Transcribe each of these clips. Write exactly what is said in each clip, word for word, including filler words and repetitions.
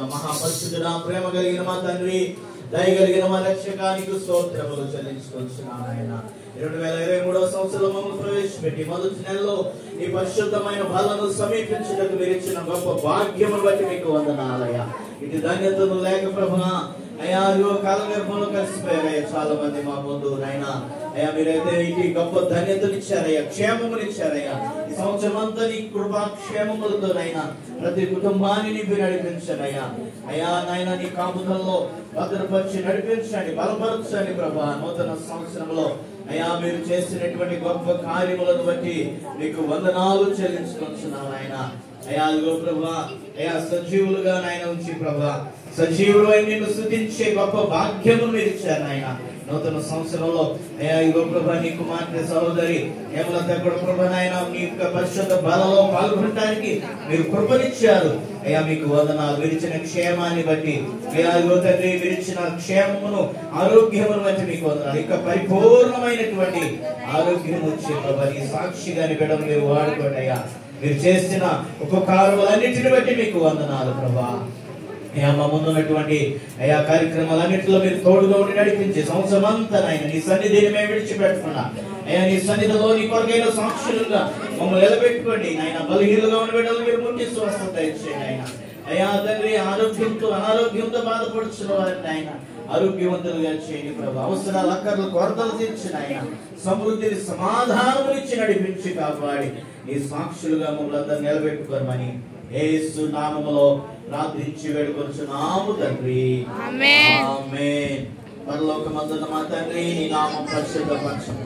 చెల్లించుకుంటున్నాం. మహాపరిశుద్ధుడా, ప్రేమ కలిగిన మా తండ్రి, దయ కలిగిన మా రక్షకానికి స్తోత్రములు చెల్లించుకుంటున్నాం. ఆయన రెండు వేల ఇరవై మూడవ సంవత్సరంలో మమ్మల్ని ప్రవేశపెట్టి మొదటి నెలలో ఈ పరిశుద్ధమైన బలను సమీపించడానికి మీరు ఇచ్చిన గొప్ప భాగ్యమును బట్టి మీకు వందనాలయ్యా. ఇటు ధన్యతలు లేక ప్రభువా అయ్యా కాలగర్భంలో కలిసిపోయారయ్యా చాలా మంది మా ముందు. నాయన అయ్యా మీరైతే ఇటు గొప్ప ధన్యతలు ఇచ్చారయ్యా, క్షేమములు ఇచ్చారయ్యా. ఈ సంవత్సరం అంతా నీ కృపా క్షేమములతో నైనా ప్రతి కుటుంబాన్ని నింపి నడిపించారయ్యా. అయ్యా నాయన నీ కాపుదల్లో భద్రపరిచి నడిపించండి, బలపరచండి ప్రభా. నూతన సంవత్సరంలో అయ్యా మీరు చేసినటువంటి గొప్ప కార్యములను బట్టి మీకు వందనాలు చెల్లించుకుంటున్నాను ఆయన. అయ్యా అదిగో ప్రభా అయ్యా సజీవులుగా నాయన ఉంచి ప్రభా సజీవులు అయి నిన్ను స్తుతించే గొప్ప భాగ్యమును మీరు ఇచ్చారు నాయన. నూతన సంవత్సరంలో అయ్యా ఇగో ప్రభా నీ కుమార్తె సహోదరి హేమలత కూడా ప్రభా నాయన మీ యొక్క పరిశుద్ధ బలలో పాల్గొనడానికి మీరు కృపనిచ్చారు అయ్యా. మీకు వందనాలు. విరిచిన క్షేమాన్ని బట్టి అయ్యా ఇగో తండ్రి విరిచిన క్షేమమును ఆరోగ్యమును బట్టి మీకు వందనాలు. ఇక పరిపూర్ణమైనటువంటి ఆరోగ్యం వచ్చే ప్రభా నీ సాక్షిగాని బిడ్డలు మీరు వాడుకోండి అయ్యా. మీరు చేసిన ఉపకారములన్నిటిని బట్టి మీకు వందనాలు ప్రభా. అయ్యా మా ముందున్నటువంటి అయ్యా కార్యక్రమాలన్నింటిలో మీరు తోడుగా ఉండి నడిపించి సంవత్సరం అంతా నాయన నీ సన్నిధిని మేము విడిచిపెట్టుకున్నా అయ్యా. నీ సన్నిధిలో నీ కొరకైన సాక్షులుగా మమ్మల్ని నిలబెట్టుకోండి నాయన. బలహీనులుగా ఉన్న బిడ్డలు మీరు ముట్టి స్వస్థత ఇచ్చేయండి ఆయన. అయ్యా తండ్రి ఆరోగ్యంతో అనారోగ్యంతో బాధపడుచున్న వారిని ఆయన ఆరోగ్యవంతులుగా చేయండి ప్రభా. అవసరాలు అక్కర్లు కొరతలు తీర్చిన ఆయన సమృద్ధిని సమాధానములు ఇచ్చి నడిపించి కాపాడి నీ సాక్షులుగా మమ్మల్ని అందరూ నిలబెట్టుకోమని యేసు నామములో ప్రార్థించి వేడుకొనుచున్నాము తండ్రి. ఆమేన్. పరలోకమందున్న మా తండ్రి నీ నామం పరిశుద్ధపరచబడును.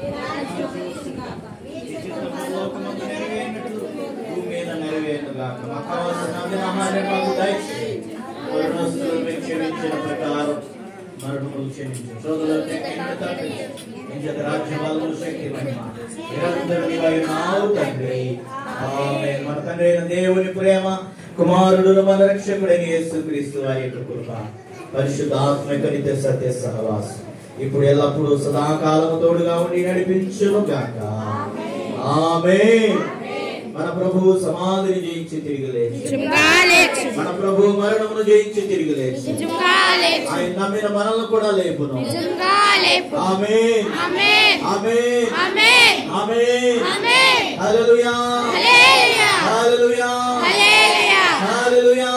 పరలోకమందు నెరవేరినట్లు భూమి మీద నెరవేరును గాక. మాకు కావలసిన ఆహారాన్ని మాకు దయచేయండి. మరణస్తులు మేము క్షమించిన ప్రకారం మరణములు క్షమించు. సోదరులకు రాజ్యవాళ్ళు శక్తి మహిమ నిరంతరం నీవైనావు తండ్రి. ఆమేన్. మన తండ్రి అయిన దేవుని ప్రేమ, కుమారుడు మన రక్షకుడైన యేసుక్రీస్తు వారి యొక్క కృప, పరిశుద్ధాత్మిక నిత్య సత్య సహవాసం ఇప్పుడు ఎల్లప్పుడూ సదాకాలము తోడుగా ఉండి నడిపించును గాక. ఆమేన్. మన ప్రభువు సమాధిని జయించి తిరిగి లేచి, మన ప్రభువు మరణమును జయించి తిరిగి లేచి ఆయన నమ్మిన మనల్ని కూడా లేపును. ఆమేన్. ఆమేన్. ఆమేన్. హల్లెలూయా. హల్లెలూయా. హల్లెలూయా.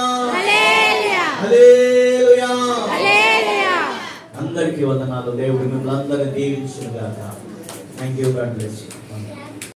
హల్లెలూయా. అందరికీ వందనాలు. దేవుడు మిమ్మల్ని అందరినీ దీవించును గాక. థాంక్యూ. God bless you.